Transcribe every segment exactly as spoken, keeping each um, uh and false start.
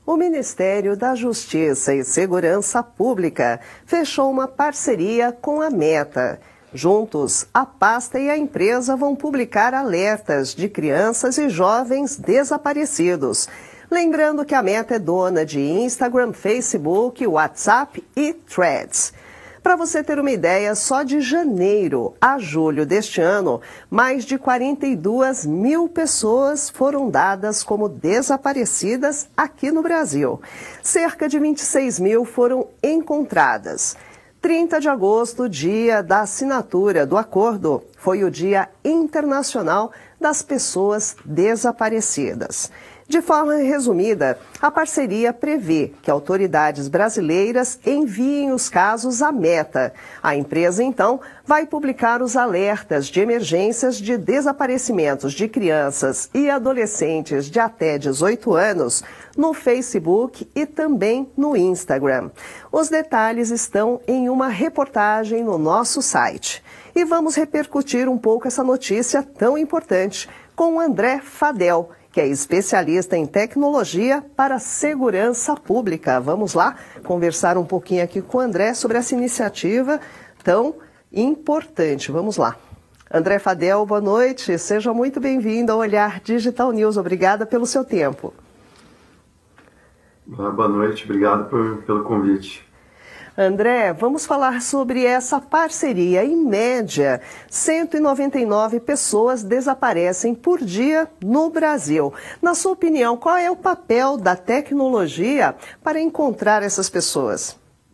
O Ministério da Justiça e Segurança Pública fechou uma parceria com a Meta. Juntos, a pasta e a empresa vão publicar alertas de crianças e jovens desaparecidos. Lembrando que a Meta é dona de Instagram, Facebook, WhatsApp e Threads. Para você ter uma ideia, só de janeiro a julho deste ano, mais de quarenta e duas mil pessoas foram dadas como desaparecidas aqui no Brasil. Cerca de vinte e seis mil foram encontradas. trinta de agosto, dia da assinatura do acordo, foi o Dia Internacional das Pessoas Desaparecidas. De forma resumida, a parceria prevê que autoridades brasileiras enviem os casos à Meta. A empresa, então, vai publicar os alertas de emergências de desaparecimentos de crianças e adolescentes de até dezoito anos no Facebook e também no Instagram. Os detalhes estão em uma reportagem no nosso site. E vamos repercutir um pouco essa notícia tão importante com o André Fadel, que é especialista em tecnologia para segurança pública. Vamos lá conversar um pouquinho aqui com o André sobre essa iniciativa tão importante. Vamos lá. André Fadel, boa noite. Seja muito bem-vindo ao Olhar Digital News. Obrigada pelo seu tempo. Boa noite, obrigado por, pelo convite. André, vamos falar sobre essa parceria. Em média, cento e noventa e nove pessoas desaparecem por dia no Brasil. Na sua opinião, qual é o papel da tecnologia para encontrar essas pessoas?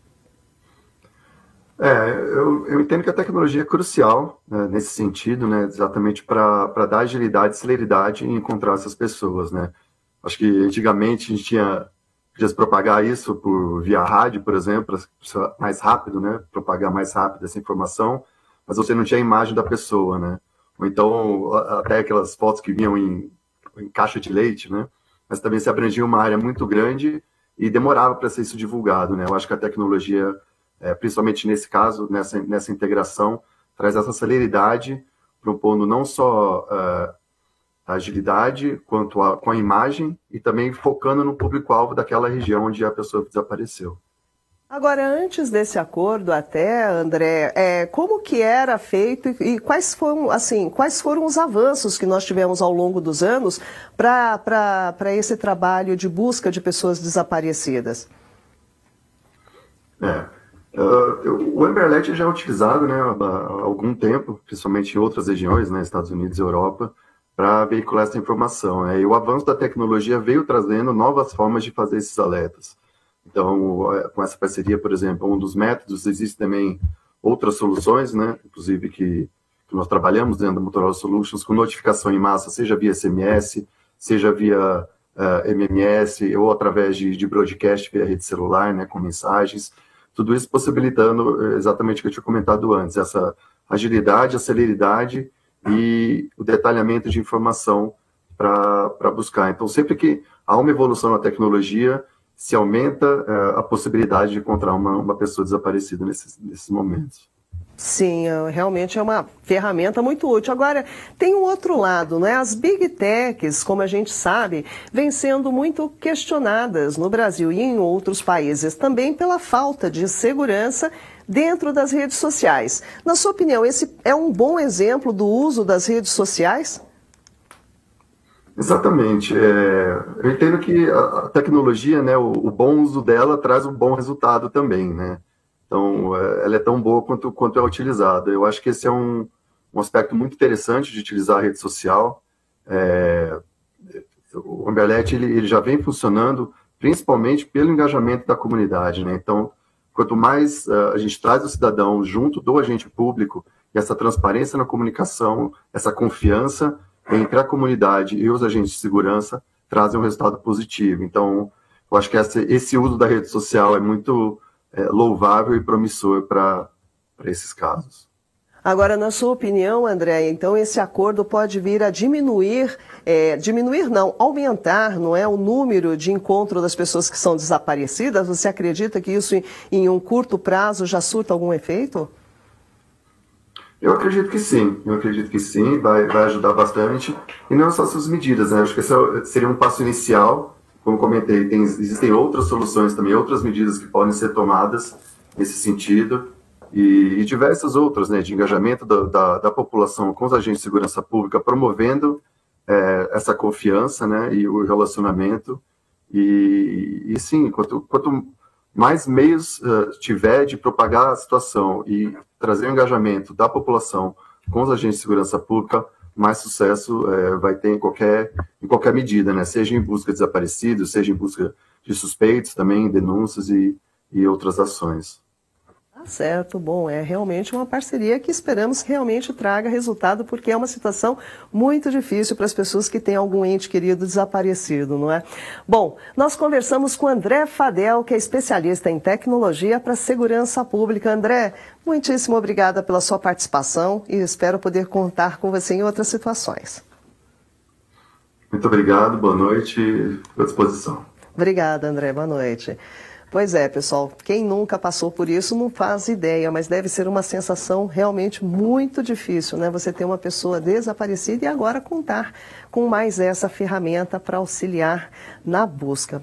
É, eu, eu entendo que a tecnologia é crucial, né, nesse sentido, né, exatamente para dar agilidade e celeridade em encontrar essas pessoas, né. Acho que antigamente a gente tinha... Podia se propagar isso por, via rádio, por exemplo, mais rápido, né? Propagar mais rápido essa informação, mas você não tinha a imagem da pessoa, né? Ou então, até aquelas fotos que vinham em, em caixa de leite, né? Mas também se abrangia uma área muito grande e demorava para ser isso divulgado, né? Eu acho que a tecnologia, é, principalmente nesse caso, nessa, nessa integração, traz essa celeridade, propondo não só... Uh, a agilidade quanto a, com a imagem e também focando no público-alvo daquela região onde a pessoa desapareceu. Agora, antes desse acordo até, André, é, como que era feito e, e quais foram, assim, quais foram os avanços que nós tivemos ao longo dos anos para esse trabalho de busca de pessoas desaparecidas? É, uh, o Amber Alert já é utilizado, né, há algum tempo, principalmente em outras regiões, né, Estados Unidos e Europa, para veicular essa informação. Né? E o avanço da tecnologia veio trazendo novas formas de fazer esses alertas. Então, com essa parceria, por exemplo, um dos métodos, existem também outras soluções, né? Inclusive que, que nós trabalhamos dentro da Motorola Solutions, com notificação em massa, seja via S M S, seja via uh, M M S, ou através de, de broadcast via rede celular, né? Com mensagens. Tudo isso possibilitando exatamente o que eu tinha comentado antes, essa agilidade, a celeridade e o detalhamento de informação para buscar. Então, sempre que há uma evolução na tecnologia, se aumenta uh, a possibilidade de encontrar uma, uma pessoa desaparecida nesses, nesses momentos. Sim, realmente é uma ferramenta muito útil. Agora, tem um outro lado, né? As Big Techs, como a gente sabe, vêm sendo muito questionadas no Brasil e em outros países, também pela falta de segurança dentro das redes sociais. Na sua opinião, esse é um bom exemplo do uso das redes sociais? Exatamente. É, eu entendo que a tecnologia, né, o, o bom uso dela traz um bom resultado também, né? Então, é, ela é tão boa quanto, quanto é utilizada. Eu acho que esse é um, um aspecto muito interessante de utilizar a rede social. É, o Amber Alert, ele, ele já vem funcionando principalmente pelo engajamento da comunidade, né? Então, quanto mais uh, a gente traz o cidadão junto do agente público, e essa transparência na comunicação, essa confiança entre a comunidade e os agentes de segurança, trazem um resultado positivo. Então, eu acho que essa, esse uso da rede social é muito é, louvável e promissor para esses casos. Agora, na sua opinião, André, então esse acordo pode vir a diminuir, é, diminuir não, aumentar, não é, o número de encontro das pessoas que são desaparecidas? Você acredita que isso em, em um curto prazo já surta algum efeito? Eu acredito que sim, eu acredito que sim, vai, vai ajudar bastante. E não só essas medidas, né? Acho que esse seria um passo inicial, como comentei, tem, existem outras soluções também, outras medidas que podem ser tomadas nesse sentido, e, e diversas outras, né, de engajamento da, da, da população com os agentes de segurança pública, promovendo é, essa confiança, né, e o relacionamento, e, e sim, quanto, quanto mais meios uh, tiver de propagar a situação e trazer o engajamento da população com os agentes de segurança pública, mais sucesso uh, vai ter em qualquer, em qualquer medida, né? Seja em busca de desaparecidos, seja em busca de suspeitos também, denúncias e, e outras ações. Certo, bom, é realmente uma parceria que esperamos que realmente traga resultado, porque é uma situação muito difícil para as pessoas que têm algum ente querido desaparecido, não é? Bom, nós conversamos com André Fadel, que é especialista em tecnologia para segurança pública. André, muitíssimo obrigada pela sua participação e espero poder contar com você em outras situações. Muito obrigado, boa noite, à disposição. Obrigada, André, boa noite. Pois é, pessoal, quem nunca passou por isso não faz ideia, mas deve ser uma sensação realmente muito difícil, né? Você ter uma pessoa desaparecida e agora contar com mais essa ferramenta para auxiliar na busca.